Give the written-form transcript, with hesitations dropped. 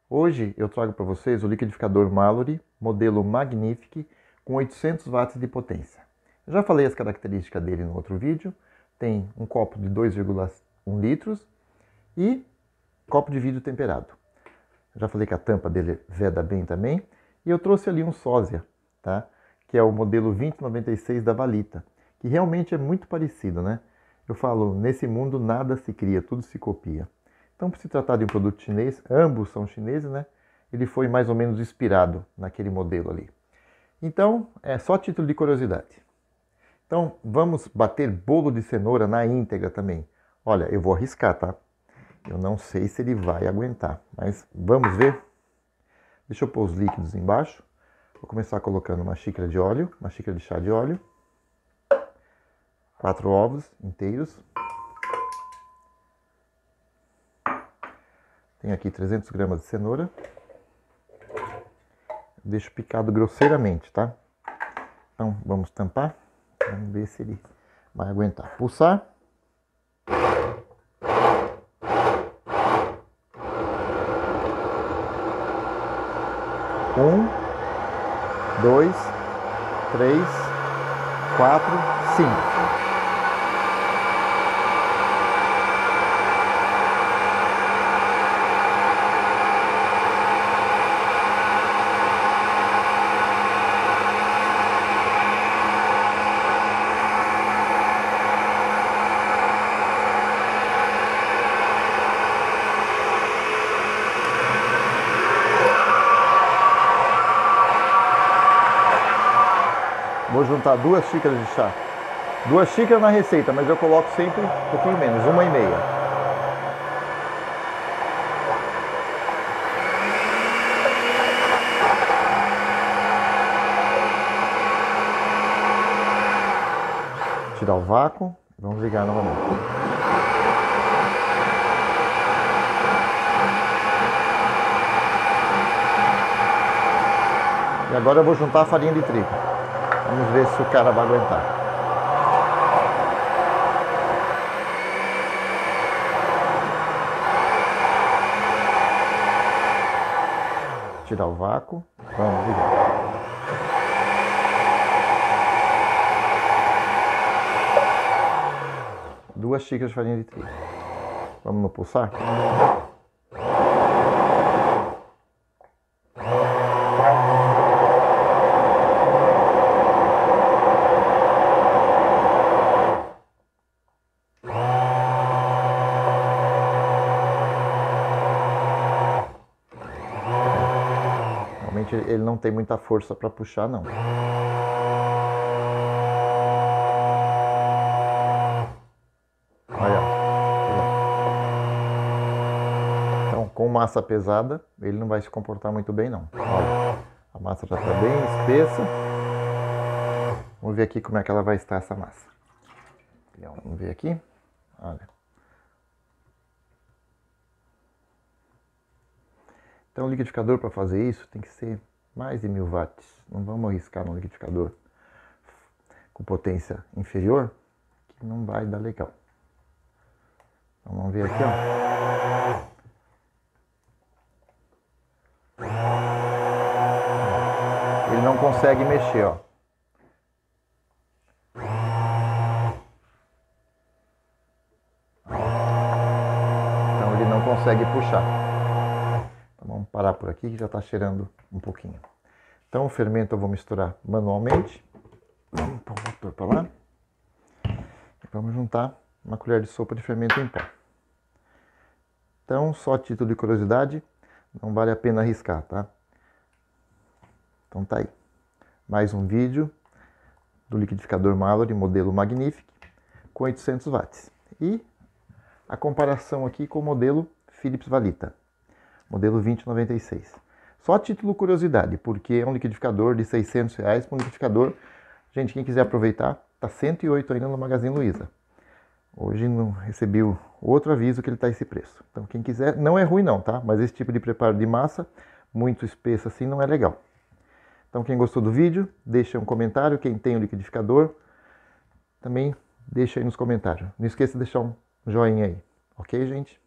Hoje eu trago para vocês o liquidificador Mallory, modelo Magnific, com 800 watts de potência. Eu já falei as características dele no outro vídeo. Tem um copo de 2,1 litros e copo de vidro temperado. Eu já falei que a tampa dele veda bem também. E eu trouxe ali um sósia, tá? Que é o modelo 2096 da Valita, que realmente é muito parecido, né? Eu falo, nesse mundo nada se cria, tudo se copia. Então, por se tratar de um produto chinês, ambos são chineses, né? Ele foi mais ou menos inspirado naquele modelo ali. Então, é só título de curiosidade. Então, vamos bater bolo de cenoura na íntegra também. Olha, eu vou arriscar, tá? Eu não sei se ele vai aguentar, mas vamos ver. Deixa eu pôr os líquidos embaixo. Vou começar colocando uma xícara de óleo, uma xícara de chá de óleo. 4 ovos inteiros. Tenho aqui 300 gramas de cenoura. Deixo picado grosseiramente, tá? Então, vamos tampar. Vamos ver se ele vai aguentar. Pulsar. Um, 2, 3, 4, 5. Vou juntar 2 xícaras de chá. 2 xícaras na receita, mas eu coloco sempre um pouquinho menos, 1,5. Tirar o vácuo, vamos ligar novamente. E agora eu vou juntar a farinha de trigo. Vamos ver se o cara vai aguentar. Tirar o vácuo. Vamos ligar. Duas xícaras de farinha de trigo. Vamos no pulsar? Ele não tem muita força para puxar, não. Olha. Então, com massa pesada, ele não vai se comportar muito bem, não. Olha, a massa já está bem espessa. Vamos ver aqui como é que ela vai estar, essa massa. Vamos ver aqui. Olha. Então, o liquidificador, para fazer isso, tem que ser mais de 1000 watts. Não vamos arriscar no liquidificador com potência inferior, que não vai dar legal. Então, vamos ver aqui, ó. Ele não consegue mexer, ó. Então, ele não consegue puxar. Vamos parar por aqui que já está cheirando um pouquinho. Então o fermento eu vou misturar manualmente. Vamos pôr o motor para lá. E vamos juntar uma colher de sopa de fermento em pó. Então, só a título de curiosidade, não vale a pena arriscar, tá? Então tá aí. Mais um vídeo do liquidificador Mallory, modelo Magnific, com 800 watts. E a comparação aqui com o modelo Philips Valita, modelo 2096. Só a título de curiosidade, porque é um liquidificador de R$600 para um liquidificador. Gente, quem quiser aproveitar, tá 108 ainda no Magazine Luiza. Hoje não recebi outro aviso que ele tá esse preço. Então quem quiser, não é ruim não, tá? Mas esse tipo de preparo de massa, muito espesso assim, não é legal. Então quem gostou do vídeo, deixa um comentário. Quem tem o liquidificador, também deixa aí nos comentários. Não esqueça de deixar um joinha aí. Ok, gente?